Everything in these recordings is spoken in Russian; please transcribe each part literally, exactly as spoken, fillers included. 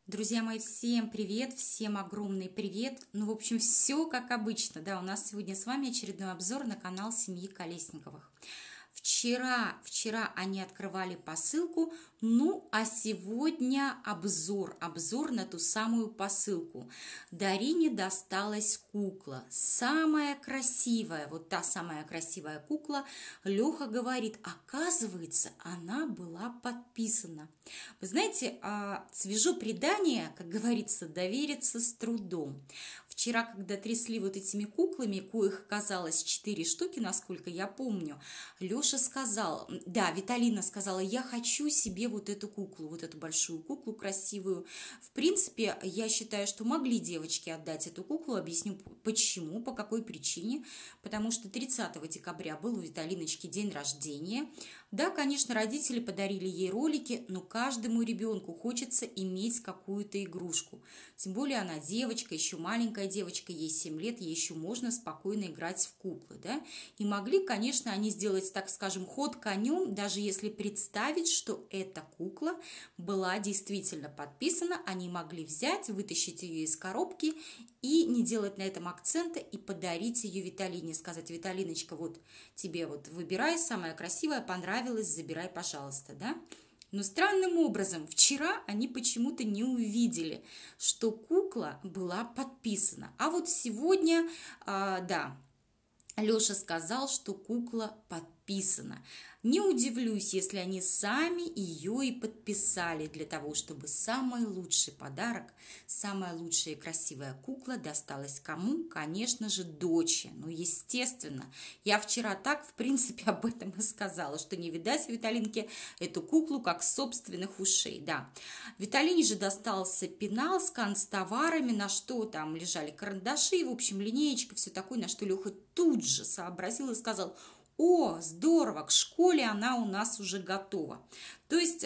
Друзья мои, всем привет, всем огромный привет. Ну, в общем, все как обычно. Да, у нас сегодня с вами очередной обзор на канал семьи Колесниковых. Вчера, вчера они открывали посылку, ну, а сегодня обзор, обзор на ту самую посылку. Дарине досталась кукла, самая красивая, вот та самая красивая кукла. Леха говорит, оказывается, она была подписана. Вы знаете, свежо предание, как говорится, довериться с трудом. Вчера, когда трясли вот этими куклами, коих оказалось четыре штуки, насколько я помню, Леша сказал, да, Виталина сказала, я хочу себе вот эту куклу, вот эту большую куклу красивую. В принципе, я считаю, что могли девочки отдать эту куклу, объясню почему, по какой причине. Потому что тридцатого декабря был у Виталиночки день рождения. Да, конечно, родители подарили ей ролики, но каждому ребенку хочется иметь какую-то игрушку. Тем более она девочка, еще маленькая девочка, ей семь лет, ей еще можно спокойно играть в куклы, да. И могли, конечно, они сделать, так скажем, ход конем, даже если представить, что эта кукла была действительно подписана, они могли взять, вытащить ее из коробки и не делать на этом акцента и подарить ее Виталине, сказать, Виталиночка, вот тебе вот выбирай, самая красивая, понравилась, забирай, пожалуйста, да. Но странным образом вчера они почему-то не увидели, что кукла была подписана. А вот сегодня, а, да, Леша сказал, что кукла подписана. Не удивлюсь, если они сами ее и подписали для того, чтобы самый лучший подарок, самая лучшая и красивая кукла досталась кому? Конечно же, дочери. Ну, естественно. Я вчера так, в принципе, об этом и сказала, что не видать Виталинке эту куклу как собственных ушей. Да. Виталине же достался пенал с канцтоварами, на что там лежали карандаши, в общем, линеечка, все такое, на что Леха тут же сообразил и сказал: о, здорово, к школе она у нас уже готова. То есть,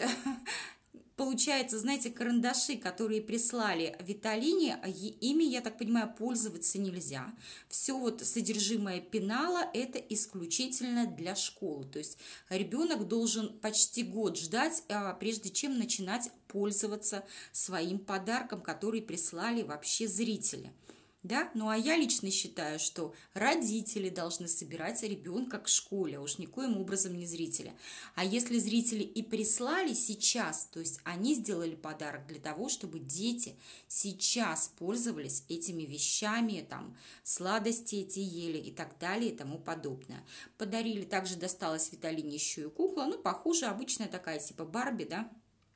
получается, знаете, карандаши, которые прислали Виталине, ими, я так понимаю, пользоваться нельзя. Все вот содержимое пенала – это исключительно для школы. То есть ребенок должен почти год ждать, прежде чем начинать пользоваться своим подарком, который прислали вообще зрители. Да? Ну а я лично считаю, что родители должны собирать ребенка к школе, а уж никоим образом не зрители. А если зрители и прислали сейчас, то есть они сделали подарок для того, чтобы дети сейчас пользовались этими вещами, там, сладости эти ели и так далее и тому подобное. Подарили, также досталась Виталине еще и кукла, ну похоже, обычная такая типа Барби, да.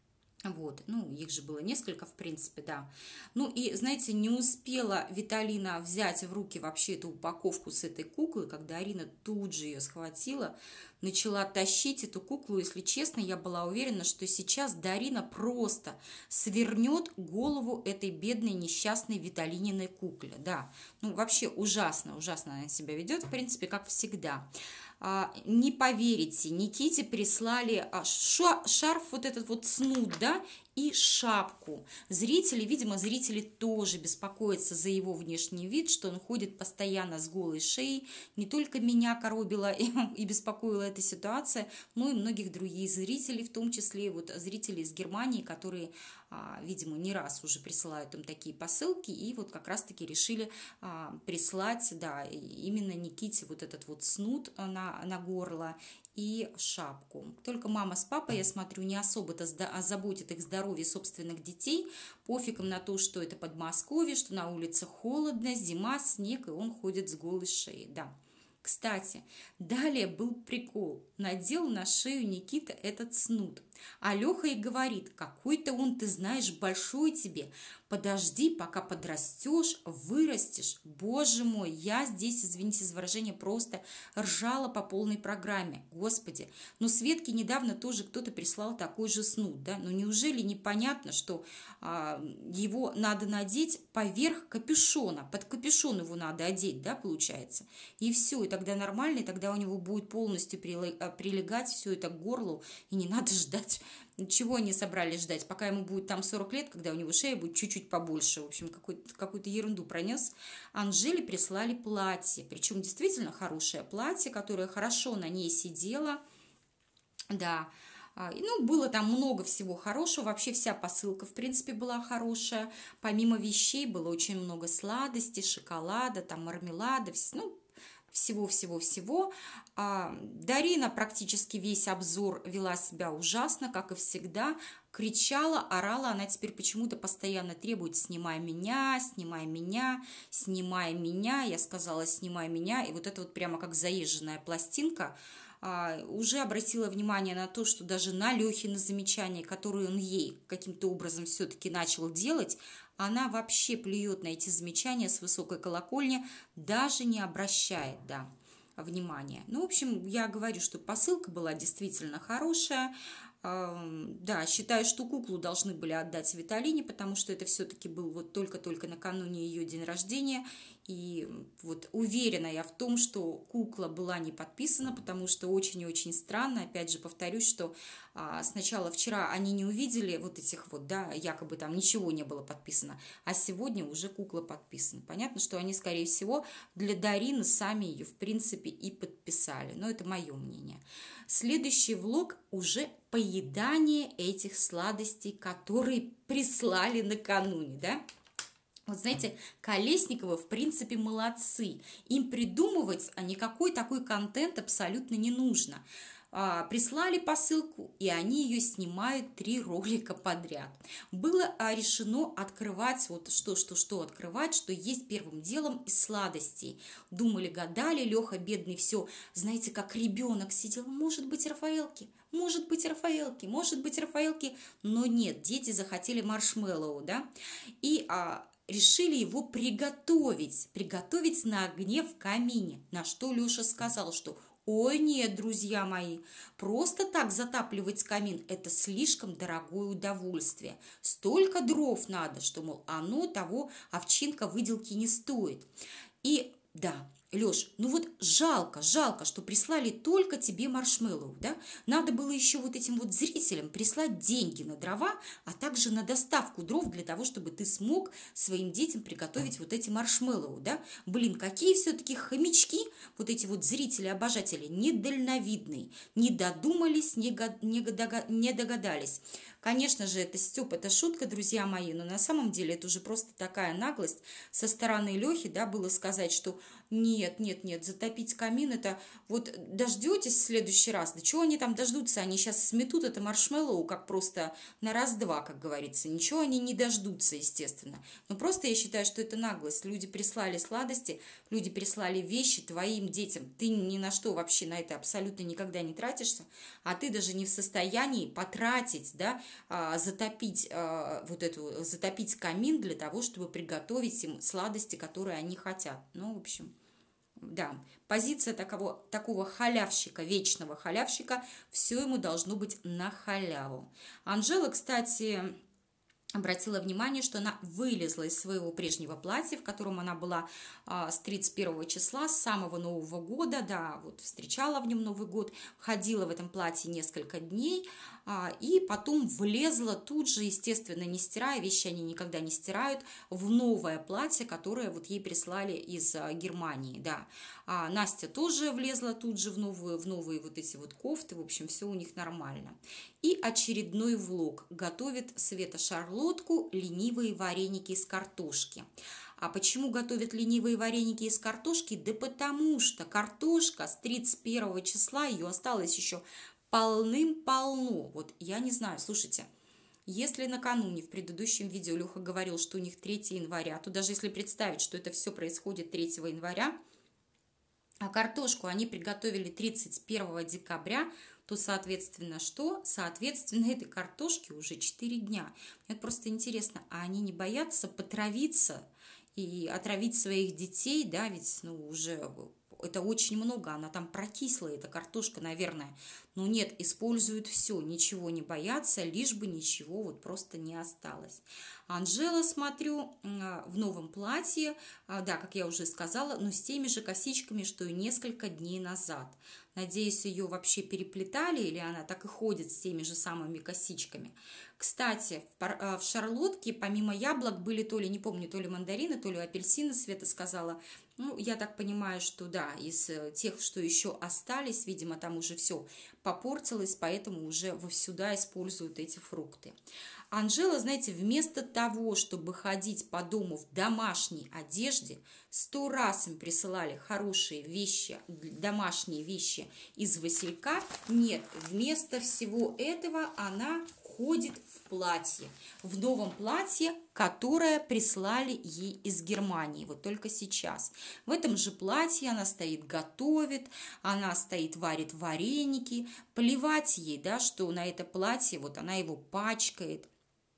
Вот, ну, их же было несколько, в принципе, да. Ну, и, знаете, не успела Виталина взять в руки вообще эту упаковку с этой куклой, когда Арина тут же ее схватила, начала тащить эту куклу. Если честно, я была уверена, что сейчас Дарина просто свернет голову этой бедной несчастной Виталининой кукле. Да, ну, вообще ужасно, ужасно она себя ведет, в принципе, как всегда. Не поверите, Никите прислали шарф, вот этот вот снуд, да, и шапку. Зрители, видимо, зрители тоже беспокоятся за его внешний вид, что он ходит постоянно с голой шеей. Не только меня коробила и, и беспокоила эта ситуация, но и многих других зрителей, в том числе вот зрители из Германии, которые, видимо, не раз уже присылают им такие посылки, и вот как раз-таки решили прислать, да, именно Никите вот этот вот снуд на, на горло и шапку. Только мама с папой, я смотрю, не особо-то заботят их здоровье собственных детей. Пофиг им на то, что это Подмосковье, что на улице холодно, зима, снег, и он ходит с голой шеей. Да. Кстати, далее был прикол. Надел на шею Никита этот снуд. А Леха и говорит, какой-то он, ты знаешь, большой тебе. Подожди, пока подрастешь, вырастешь. Боже мой, я здесь, извините за выражение, просто ржала по полной программе. Господи, но Светке недавно тоже кто-то прислал такой же снуд, да? Но неужели непонятно, что а, его надо надеть поверх капюшона? Под капюшон его надо одеть, да, получается? И все, и тогда нормально, и тогда у него будет полностью прилегать все это к горлу, и не надо ждать. Чего они собрались ждать, пока ему будет там сорок лет, когда у него шея будет чуть-чуть побольше. В общем, какую-то, какую-то ерунду пронес. Анжеле прислали платье, причем действительно хорошее платье, которое хорошо на ней сидело. Да, Ну, было там много всего хорошего, вообще вся посылка, в принципе, была хорошая. Помимо вещей было очень много сладостей, шоколада, там мармелада, ну, всего-всего-всего. Дарина практически весь обзор вела себя ужасно, как и всегда. Кричала, орала, она теперь почему-то постоянно требует: снимай меня, снимай меня, снимай меня. Я сказала: снимай меня. И вот это вот прямо как заезженная пластинка. Уже обратила внимание на то, что даже на Лехины замечания, которые он ей каким-то образом все-таки начал делать, она вообще плюет на эти замечания с высокой колокольни, даже не обращает, да, внимания. Ну, в общем, я говорю, что посылка была действительно хорошая. Да, считаю, что куклу должны были отдать Виталине, потому что это все-таки был вот только-только накануне ее день рождения. И вот уверена я в том, что кукла была не подписана, потому что очень и очень странно, опять же повторюсь, что а, сначала вчера они не увидели вот этих вот, да, якобы там ничего не было подписано, а сегодня уже кукла подписана. Понятно, что они, скорее всего, для Дарины сами ее, в принципе, и подписали, но это мое мнение. Следующий влог уже поедание этих сладостей, которые прислали накануне, да. Вот знаете, Колесниковы, в принципе, молодцы. Им придумывать никакой такой контент абсолютно не нужно. А, прислали посылку, и они ее снимают три ролика подряд. Было а, решено открывать, вот что, что, что открывать, что есть первым делом из сладостей. Думали, гадали, Леха бедный все, знаете, как ребенок сидел, может быть, Рафаэлки, может быть, Рафаэлки, может быть, Рафаэлки, но нет, дети захотели маршмеллоу, да, и а, решили его приготовить, приготовить на огне в камине, на что Леша сказал, что ой, нет, друзья мои, просто так затапливать камин – это слишком дорогое удовольствие. Столько дров надо, что, мол, оно того, овчинка выделки не стоит. И да, Леш, ну вот жалко, жалко, что прислали только тебе маршмеллоу, да? Надо было еще вот этим вот зрителям прислать деньги на дрова, а также на доставку дров для того, чтобы ты смог своим детям приготовить вот эти маршмеллоу, да? Блин, какие все-таки хомячки, вот эти вот зрители-обожатели, недальновидные, не додумались, не, го- не, дога- не догадались. Конечно же, это Степ, это шутка, друзья мои, но на самом деле это уже просто такая наглость со стороны Лехи, да, было сказать, что нет, нет, нет, затопить камин, это вот дождетесь в следующий раз, да чего они там дождутся, они сейчас сметут это маршмеллоу как просто на раз-два, как говорится, ничего они не дождутся, естественно, но просто я считаю, что это наглость, люди прислали сладости, люди прислали вещи твоим детям, ты ни на что вообще на это абсолютно никогда не тратишься, а ты даже не в состоянии потратить, да, затопить вот эту, затопить камин для того, чтобы приготовить им сладости, которые они хотят, ну, в общем... Да, позиция такого, такого халявщика, вечного халявщика, все ему должно быть на халяву. Анжела, кстати, обратила внимание, что она вылезла из своего прежнего платья, в котором она была а, с тридцать первого числа, с самого Нового года, да, вот встречала в нем Новый год, ходила в этом платье несколько дней, а, и потом влезла тут же, естественно, не стирая, вещи они никогда не стирают, в новое платье, которое вот ей прислали из а, Германии, да. А Настя тоже влезла тут же в новые, в новые вот эти вот кофты, в общем, все у них нормально. И очередной влог. Готовит Света шарлотку, ленивые вареники из картошки. А почему готовят ленивые вареники из картошки? Да потому что картошка с тридцать первого числа, ее осталось еще полным-полно. Вот я не знаю, слушайте, если накануне в предыдущем видео Леха говорил, что у них третьего января, то даже если представить, что это все происходит третьего января, а картошку они приготовили тридцать первого декабря, то, соответственно, что? Соответственно, этой картошке уже четыре дня. Мне просто интересно, а они не боятся потравиться и отравить своих детей, да, ведь, ну, уже это очень много, она там прокисла, эта картошка, наверное. Но нет, используют все, ничего не боятся, лишь бы ничего вот просто не осталось. Анжела, смотрю, в новом платье, да, как я уже сказала, но с теми же косичками, что и несколько дней назад. Надеюсь, ее вообще переплетали, или она так и ходит с теми же самыми косичками. Кстати, в шарлотке помимо яблок были то ли, не помню, то ли мандарины, то ли апельсины, Света сказала. Ну, я так понимаю, что да, из тех, что еще остались, видимо, там уже все попортилось, поэтому уже вовсюда используют эти фрукты. Анжела, знаете, вместо того, чтобы ходить по дому в домашней одежде, сто раз им присылали хорошие вещи, домашние вещи из василька. Нет, вместо всего этого она ходит в платье, в новом платье, которое прислали ей из Германии, вот только сейчас. В этом же платье она стоит, готовит, она стоит, варит вареники, плевать ей, да, что на это платье, вот она его пачкает.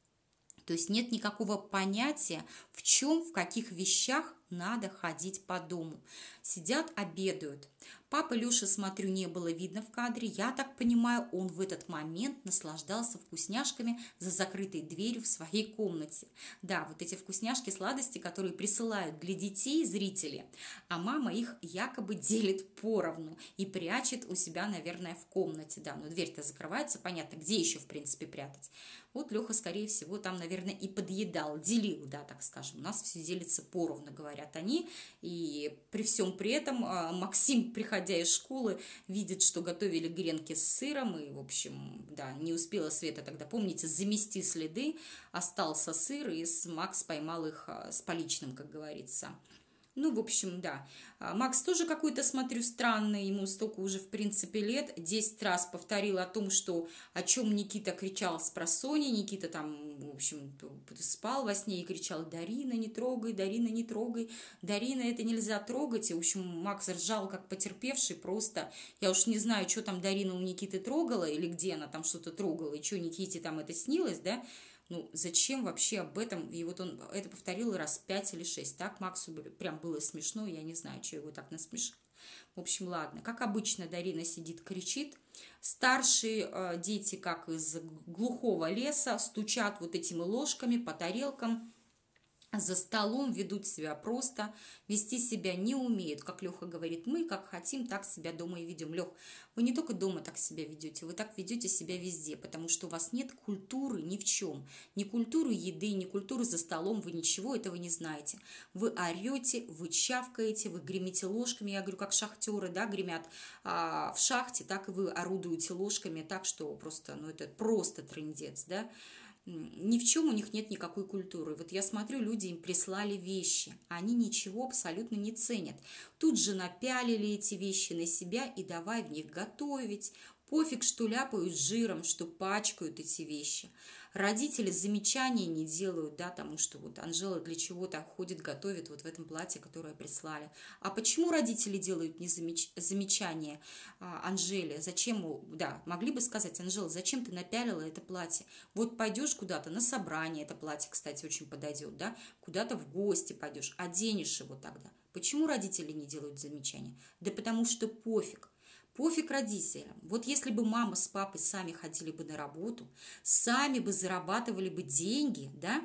То есть нет никакого понятия, в чем, в каких вещах надо ходить по дому. Сидят, обедают. Папы Леши, смотрю, не было видно в кадре. Я так понимаю, он в этот момент наслаждался вкусняшками за закрытой дверью в своей комнате. Да, вот эти вкусняшки, сладости, которые присылают для детей зрители, а мама их якобы делит поровну и прячет у себя, наверное, в комнате. Да, но дверь-то закрывается, понятно, где еще, в принципе, прятать. Вот Леха, скорее всего, там, наверное, и подъедал, делил, да, так скажем. У нас все делится поровну, говорят они. И при всем при этом Максим, приходя из школы, видит, что готовили гренки с сыром. И, в общем, да, не успела Света тогда, помните, замести следы. Остался сыр, и Макс поймал их с поличным, как говорится. Ну, в общем, да. Макс тоже какой-то, смотрю, странный, ему столько уже, в принципе, лет. Десять раз повторил о том, что о чем Никита кричал с просонья. Никита там, в общем, спал во сне и кричал: «Дарина, не трогай, Дарина, не трогай, Дарина, это нельзя трогать». И, в общем, Макс ржал, как потерпевший, просто. Я уж не знаю, что там Дарина у Никиты трогала, или где она там что-то трогала, и что Никите там это снилось, да. Ну, зачем вообще об этом? И вот он это повторил раз пять или шесть. Так Максу прям было смешно, я не знаю, что его так насмешил. В общем, ладно. Как обычно, Дарина сидит, кричит. Старшие э, дети, как из глухого леса, стучат вот этими ложками по тарелкам. За столом ведут себя просто, вести себя не умеют. Как Леха говорит, мы как хотим, так себя дома и ведем. Лех, вы не только дома так себя ведете, вы так ведете себя везде, потому что у вас нет культуры ни в чем. Ни культуры еды, ни культуры за столом, вы ничего этого не знаете. Вы орете, вы чавкаете, вы гремите ложками. Я говорю, как шахтеры, да, гремят а, в шахте, так и вы орудуете ложками, так что просто, ну это просто трындец, да. Ни в чем у них нет никакой культуры. Вот я смотрю, люди им прислали вещи, они ничего абсолютно не ценят. Тут же напялили эти вещи на себя и давай в них готовить. Пофиг, что ляпают жиром, что пачкают эти вещи. Родители замечания не делают, да, тому, что вот Анжела для чего-то ходит, готовит вот в этом платье, которое прислали. А почему родители делают не замеч... замечания а, Анжеле? Зачем, да, могли бы сказать: Анжела, зачем ты напялила это платье? Вот пойдешь куда-то на собрание, это платье, кстати, очень подойдет, да, куда-то в гости пойдешь, оденешь его тогда. Почему родители не делают замечания? Да потому что пофиг. Пофиг родителям. Вот если бы мама с папой сами ходили бы на работу, сами бы зарабатывали бы деньги, да,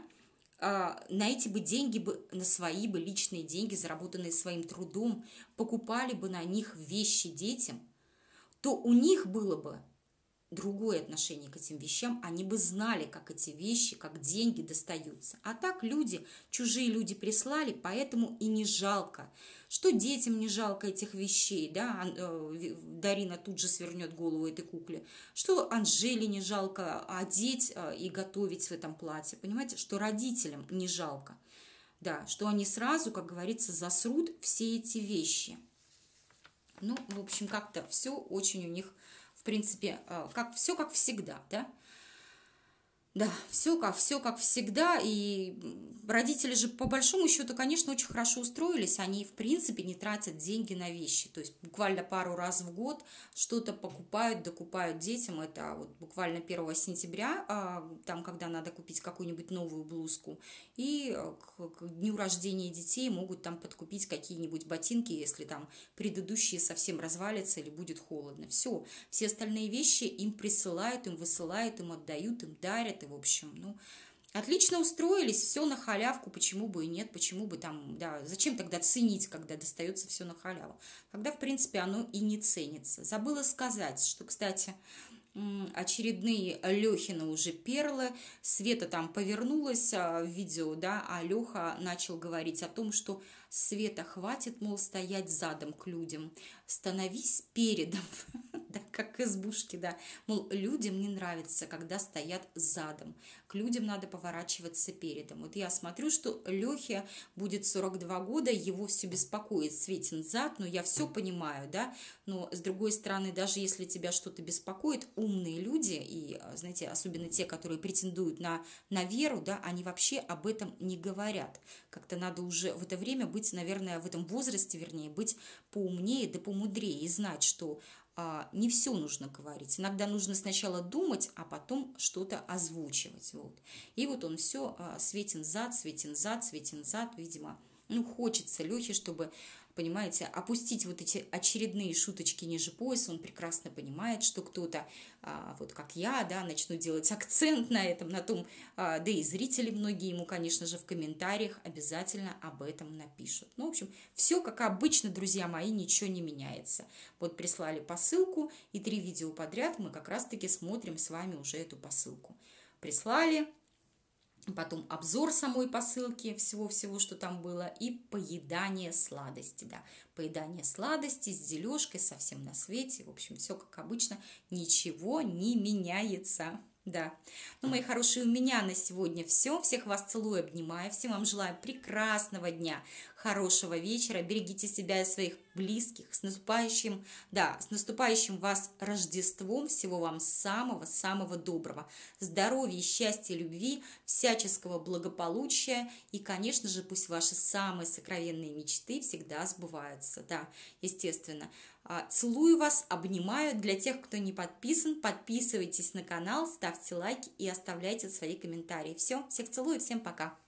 на эти бы деньги, бы, на свои бы личные деньги, заработанные своим трудом, покупали бы на них вещи детям, то у них было бы другое отношение к этим вещам, они бы знали, как эти вещи, как деньги достаются. А так люди, чужие люди прислали, поэтому и не жалко. Что детям не жалко этих вещей, да, Дарина тут же свернет голову этой кукле, что Анжеле не жалко одеть и готовить в этом платье, понимаете, что родителям не жалко, да, что они сразу, как говорится, засрут все эти вещи. Ну, в общем, как-то все очень у них, в принципе, как, все как всегда, да. Да, все как, все как всегда, и родители же по большому счету, конечно, очень хорошо устроились, они в принципе не тратят деньги на вещи, то есть буквально пару раз в год что-то покупают, докупают детям, это вот буквально первого сентября, там, когда надо купить какую-нибудь новую блузку, и к дню рождения детей могут там подкупить какие-нибудь ботинки, если там предыдущие совсем развалятся или будет холодно, все, все остальные вещи им присылают, им высылают, им отдают, им дарят. В общем, ну, Отлично устроились, все на халявку, почему бы и нет, почему бы там, да, зачем тогда ценить, когда достается все на халяву? Когда, в принципе, оно и не ценится. Забыла сказать, что, кстати, очередные Лехины уже перлы. Света там повернулась в видео, да, а Леха начал говорить о том, что Света, хватит, мол, стоять задом к людям, становись передом, да, как избушки, да, мол, людям не нравится, когда стоят задом, к людям надо поворачиваться передом. Вот я смотрю, что Лехе будет сорок два года, его все беспокоит Светин зад, но я все понимаю, да, но с другой стороны, даже если тебя что-то беспокоит, умные люди, и, знаете, особенно те, которые претендуют на, на веру, да, они вообще об этом не говорят. Как-то надо уже в это время быть, наверное, в этом возрасте, вернее, быть поумнее да помудрее и знать, что а, не все нужно говорить. Иногда нужно сначала думать, а потом что-то озвучивать. Вот. И вот он все а, Светин зад, Светин зад, Светин зад, видимо, ну, хочется Лехе, чтобы, понимаете, опустить вот эти очередные шуточки ниже пояса. Он прекрасно понимает, что кто-то, а, вот как я, да, начну делать акцент на этом, на том, а, да и зрители многие ему, конечно же, в комментариях обязательно об этом напишут. Ну, в общем, все как обычно, друзья мои, ничего не меняется. Вот прислали посылку, и три видео подряд мы как раз-таки смотрим с вами уже эту посылку. Прислали. Потом обзор самой посылки, всего-всего, что там было, и поедание сладости, да, поедание сладости с дележкой, совсем на свете, в общем, все как обычно, ничего не меняется, да. Ну, мои хорошие, у меня на сегодня все, всех вас целую, обнимаю, всем вам желаю прекрасного дня, хорошего вечера, берегите себя и своих близких, с наступающим, да, с наступающим вас Рождеством, всего вам самого-самого доброго, здоровья, счастья, любви, всяческого благополучия и, конечно же, пусть ваши самые сокровенные мечты всегда сбываются, да, естественно. Целую вас, обнимаю. Для тех, кто не подписан, подписывайтесь на канал, ставьте лайки и оставляйте свои комментарии. Все, всех целую, всем пока.